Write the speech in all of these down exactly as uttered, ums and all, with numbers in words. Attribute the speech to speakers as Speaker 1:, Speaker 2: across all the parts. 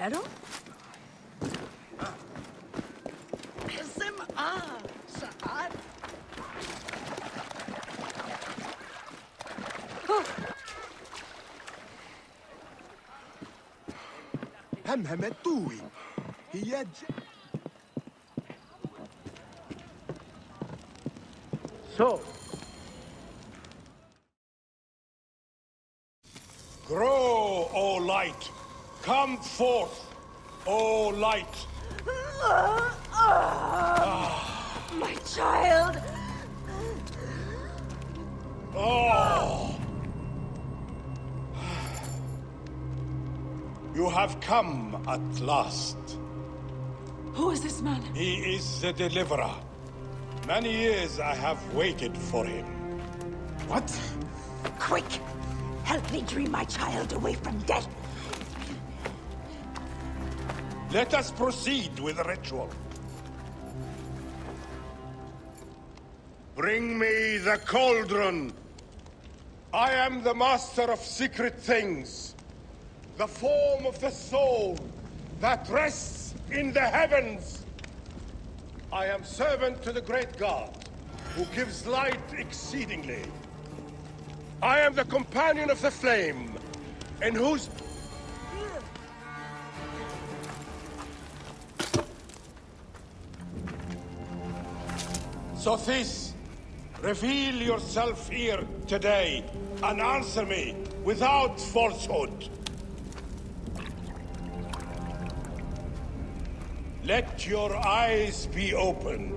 Speaker 1: Pero? Sima saan?
Speaker 2: همهم التوي هي ج...
Speaker 3: So,
Speaker 4: grow, O light! Come forth, O light!
Speaker 1: My child!
Speaker 4: Oh! You have come at last.
Speaker 1: Who is this man?
Speaker 4: He is the deliverer. Many years I have waited for him.
Speaker 2: What?
Speaker 1: Quick! Help me dream my child away from death!
Speaker 4: Let us proceed with the ritual. Bring me the cauldron. I am the master of secret things. The form of the soul that rests in the heavens. I am servant to the great God, who gives light exceedingly. I am the companion of the flame, in whose... Sothis, reveal yourself here today, and answer me without falsehood. Let your eyes be opened.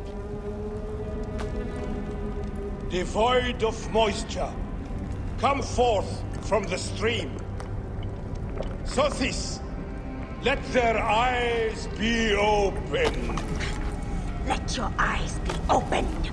Speaker 4: Devoid of moisture, come forth from the stream. Sothis, let their eyes be opened.
Speaker 1: Let your eyes be opened!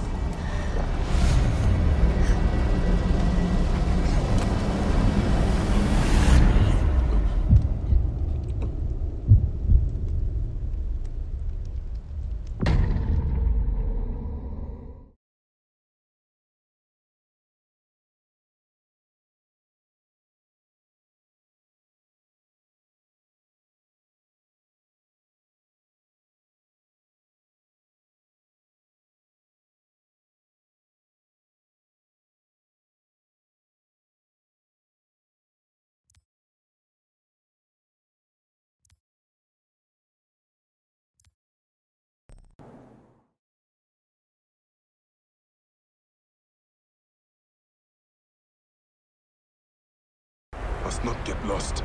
Speaker 2: Must not get lost.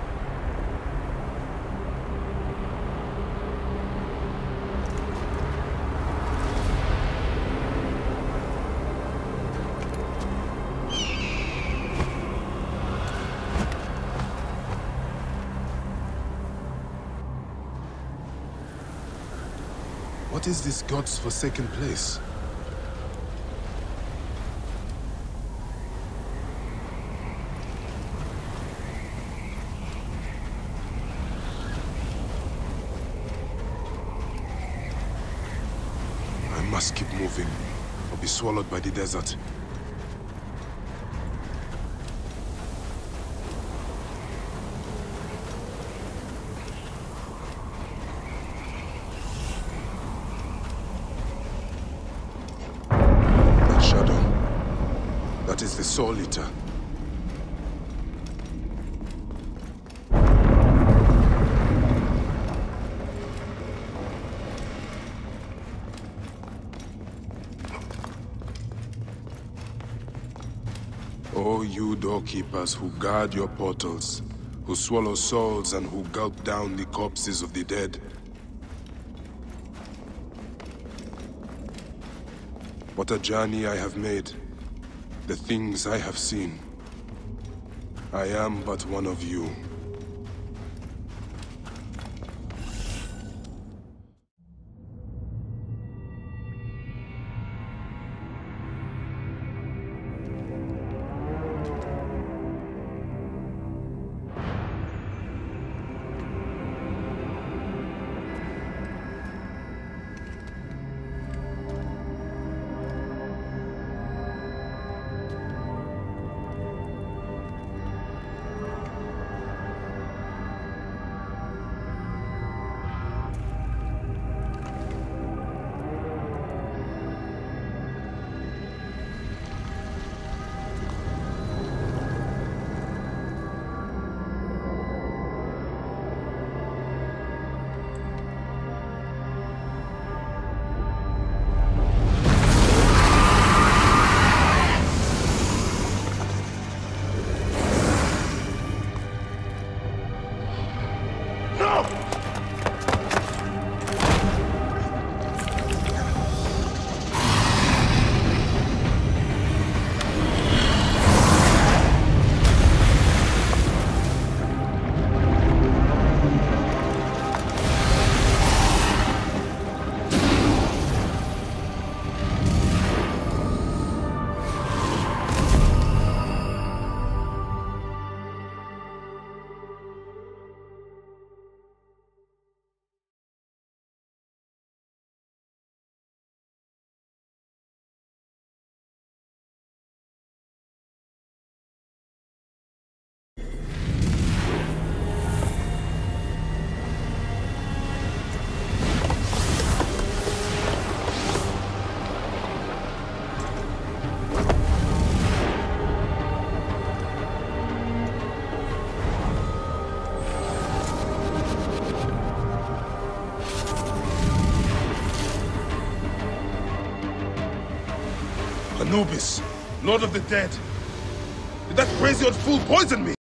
Speaker 2: What is this God's forsaken place? I must keep moving, or be swallowed by the desert. That shadow, that is the Soul Eater. O you doorkeepers who guard your portals, who swallow souls and who gulp down the corpses of the dead. What a journey I have made, the things I have seen. I am but one of you. Anubis, Lord of the Dead. Did that crazy old fool poison me?